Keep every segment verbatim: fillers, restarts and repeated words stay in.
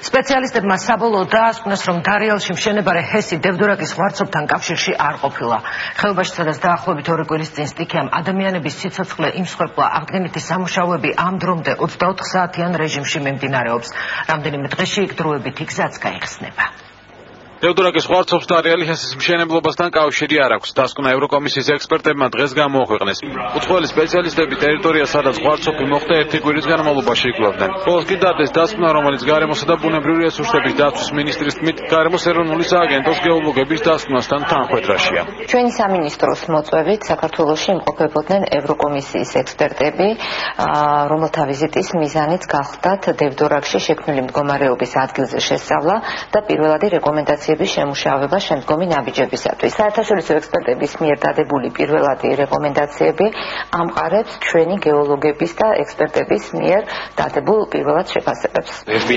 სპეციალისტებმა საბოლოოდ დაასკვნეს, რომ დარიელში მშენებარე ჰესი დევდორაკის ღვარცობთან კავშირში არ ყოფილა. ხეობაში, სადაც დაახლოებით ორი კვირის წინ სტიქიამ ადამიანების სიცოცხლე იმსხვერპლა, აღდგენითი სამუშაოები ამ დრომდე ოცდაოთხ საათიან რეჟიმში მიმდინარეობს. რამდენიმე დღეში იქ დროებით გზაც გაიხსნება. დევდორაკის ღვარცობს დარიელი ჰესის მშენებლობასთან კავშირი არ აქვს. დასკვნა ევროკომისიის ექსპერტებმა დღეს გამოაქვეყნეს. უცხოელი სპეციალისტები ტერიტორიას, სადაც ღვარცობი მოხდა, ერთი კვირის განმავლობაში იკვლევდნენ. ბოლოს კი დარდეს დასკვნა, რომელიც გარემოსა და ბუნებრივი რესურსების დაცვის მინისტრის თქმით, გარემოს ეროვნული სააგენტოს გეოლოგების დასკვნასთან თანხვედრაშია. ჩვენი სამინისტროს მოწვევით საქართველოში იმყოფებოდნენ ევროკომისიის ექსპერტები, რომელთა ვიზიტის მიზანიც გახდათ დევდორაკში შექმნილი მდგომარეობის ადგილზე შესწავლა და პირველადი რეკომენდაცია შემუშავება შემდგომი ნაბიჯებისათვის. საერთაშორისო ექსპერტების მიერ დადებული პირველადი რეკომენდაციები ამყარებს ჩვენი გეოლოგების და ექსპერტების მიერ დადებულ პირველად შეფასებებს.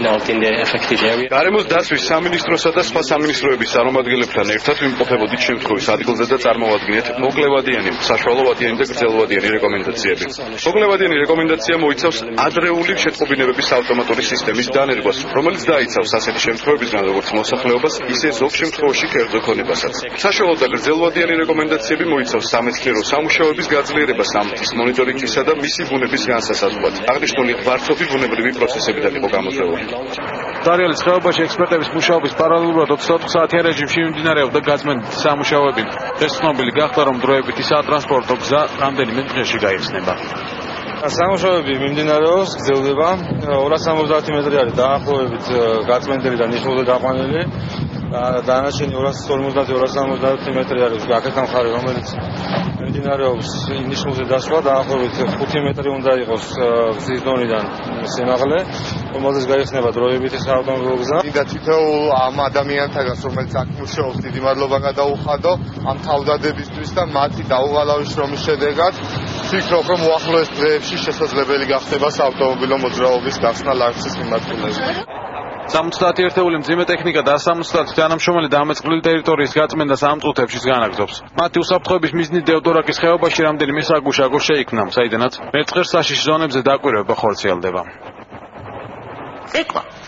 გარემოს დაცვის სამინისტროსა და სხვა სამინისტროების წარმომადგენლებთან ერთად ვიმყოფებოდით შემთხვევის ადგილზე და წარმოვადგინეთ მოკლევადიანი, საშუალოვადიანი და გრძელვადიანი რეკომენდაციები. მოკლევადიანი რეკომენდაცია მოიცავს ადრეული შეტყობინებების ავტომატური სისტემის დანერგვას, რომელიც დაიცავს ასეთი შემთხვევებისგან, როგორც მოსახლეობას, ისე ზოგ შემთხვევაში კერძო ქონებასაც. საშუალო და გრძელვადიანი რეკომენდაციები მოიცავს სამეცნიერო სამუშაოების გაძლიერებას ამის მონიტორინგისა და მისი ბუნების განსასაზღვრად. აღნიშნული ღვარცობი ბუნებრივი პროცესებიდან იყო გამოწვეული. დარიელის ხეობაში ექსპერტების მუშაობის პარალელურად ოცდაოთხ საათიან რეჟიმში მიმდინარეობდა გაწმენდითი სამუშაოები. ეს ცნობილი გახდა, რომ დროებითი სატრანსპორტო გზა რამდენიმე დღეში გაიხსნება. სამუშაოები მიმდინარეობს, გრძელდება. ორას სამოცდაათი მეტრი არის დაახლოებით გაწმენდილი და ნიშნულზე დაყვანილი. დანარჩენი ორას ორმოცდაათი ორას სამოცდაათი მეტრი არის აქედან მხარე, რომელიც მიმდინარეობს ნიშნულზე დასვლა, დაახლოებით ხუთი მეტრი უნდა იყოს გზის დონიდან სიმაღლე, რომელზეც გაიხსნება დროებითი საავტომობილო გზა. და თითოეულ ამ ადამიანთაგან, რომელიც აქ მუშაობს, დიდი მადლობა გადაუხადო ამ თავდადებისთვის და მათი დაუღალავი შრომის შედეგად ვფიქრობ, რომ უახლოეს დღეებში შესაძლებელი გახდება საავტომობილო მოძრაობის გახსნა ლანჩის მიმართულებით. სამოცდაათი ერთეული მძიმე ტექნიკა და სამოცდაათი თანამშრომელი დამეწყვლილი ტერიტორიის გაწმენდას ამ წუთებში განაგრძობს. მათი უსაფრთხოების მიზნით დევდორაკის ხეობაში რამდენიმე საგუშაგო შეიქმნა, საიდანაც მეწყერ საშიში ზონებზე დაკვირვება ხორციელდება. ეკვა